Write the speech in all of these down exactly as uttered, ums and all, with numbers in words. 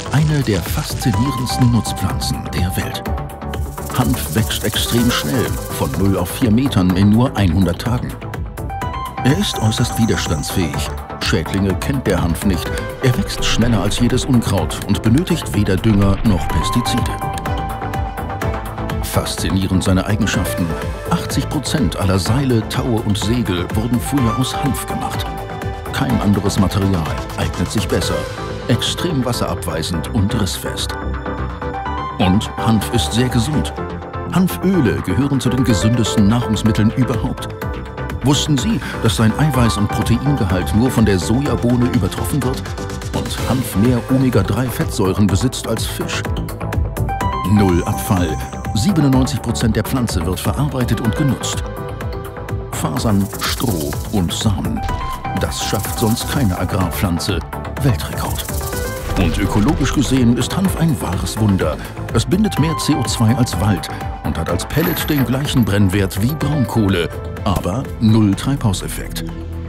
eine der faszinierendsten Nutzpflanzen der Welt. Hanf wächst extrem schnell, von null auf vier Metern in nur hundert Tagen. Er ist äußerst widerstandsfähig. Schädlinge kennt der Hanf nicht. Er wächst schneller als jedes Unkraut und benötigt weder Dünger noch Pestizide. Faszinierend seine Eigenschaften. achtzig Prozent aller Seile, Taue und Segel wurden früher aus Hanf gemacht. Kein anderes Material eignet sich besser. Extrem wasserabweisend und rissfest. Und Hanf ist sehr gesund. Hanföle gehören zu den gesündesten Nahrungsmitteln überhaupt. Wussten Sie, dass sein Eiweiß- und Proteingehalt nur von der Sojabohne übertroffen wird? Und Hanf mehr Omega drei Fettsäuren besitzt als Fisch? Null Abfall. siebenundneunzig Prozent der Pflanze wird verarbeitet und genutzt. Fasern, Stroh und Samen. Das schafft sonst keine Agrarpflanze. Weltrekord. Und ökologisch gesehen ist Hanf ein wahres Wunder. Es bindet mehr C O zwei als Wald und hat als Pellet den gleichen Brennwert wie Braunkohle, aber null Treibhauseffekt.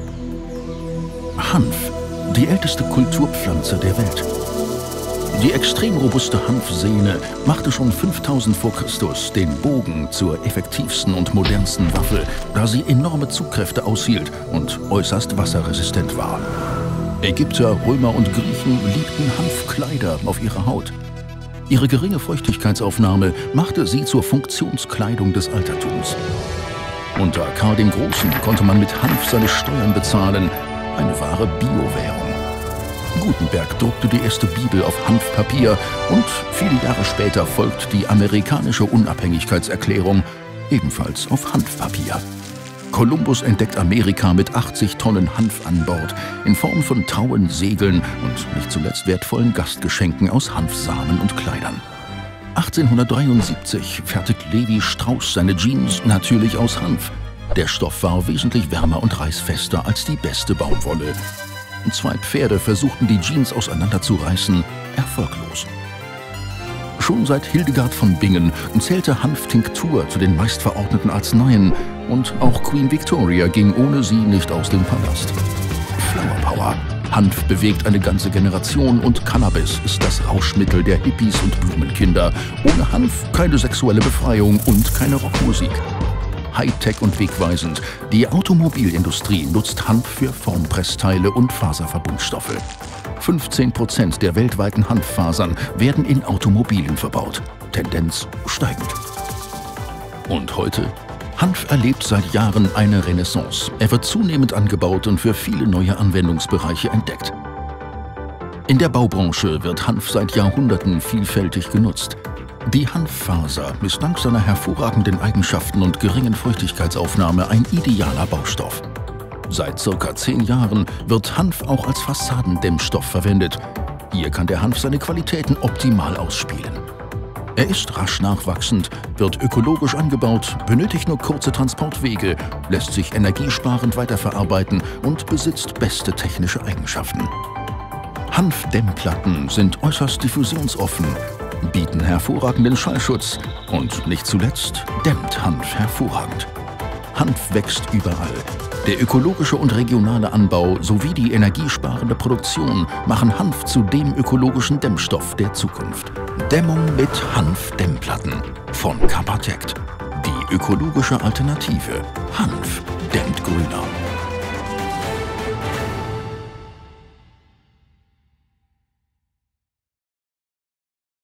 Hanf, die älteste Kulturpflanze der Welt. Die extrem robuste Hanfsehne machte schon fünftausend vor Christus den Bogen zur effektivsten und modernsten Waffe, da sie enorme Zugkräfte aushielt und äußerst wasserresistent war. Ägypter, Römer und Griechen liebten Hanfkleider auf ihrer Haut. Ihre geringe Feuchtigkeitsaufnahme machte sie zur Funktionskleidung des Altertums. Unter Karl dem Großen konnte man mit Hanf seine Steuern bezahlen, eine wahre Biowährung. Gutenberg druckte die erste Bibel auf Hanfpapier und viele Jahre später folgt die amerikanische Unabhängigkeitserklärung, ebenfalls auf Hanfpapier. Kolumbus entdeckt Amerika mit achtzig Tonnen Hanf an Bord, in Form von Tauen, Segeln und nicht zuletzt wertvollen Gastgeschenken aus Hanfsamen und Kleidern. achtzehnhundertdreiundsiebzig fertigt Levi Strauss seine Jeans natürlich aus Hanf. Der Stoff war wesentlich wärmer und reißfester als die beste Baumwolle. Zwei Pferde versuchten die Jeans auseinanderzureißen, erfolglos. Schon seit Hildegard von Bingen zählte Hanftinktur zu den meistverordneten Arzneien und auch Queen Victoria ging ohne sie nicht aus dem Palast. Flower Power. Hanf bewegt eine ganze Generation und Cannabis ist das Rauschmittel der Hippies und Blumenkinder. Ohne Hanf keine sexuelle Befreiung und keine Rockmusik. Hightech und wegweisend. Die Automobilindustrie nutzt Hanf für Formpressteile und Faserverbundstoffe. fünfzehn Prozent der weltweiten Hanffasern werden in Automobilen verbaut. Tendenz steigend. Und heute? Hanf erlebt seit Jahren eine Renaissance. Er wird zunehmend angebaut und für viele neue Anwendungsbereiche entdeckt. In der Baubranche wird Hanf seit Jahrhunderten vielfältig genutzt. Die Hanffaser ist dank seiner hervorragenden Eigenschaften und geringen Feuchtigkeitsaufnahme ein idealer Baustoff. Seit circa zehn Jahren wird Hanf auch als Fassadendämmstoff verwendet. Hier kann der Hanf seine Qualitäten optimal ausspielen. Er ist rasch nachwachsend, wird ökologisch angebaut, benötigt nur kurze Transportwege, lässt sich energiesparend weiterverarbeiten und besitzt beste technische Eigenschaften. Hanfdämmplatten sind äußerst diffusionsoffen, bieten hervorragenden Schallschutz und nicht zuletzt dämmt Hanf hervorragend. Hanf wächst überall. Der ökologische und regionale Anbau sowie die energiesparende Produktion machen Hanf zu dem ökologischen Dämmstoff der Zukunft. Dämmung mit Hanfdämmplatten von Capatect. Die ökologische Alternative. Hanf dämmt grüner.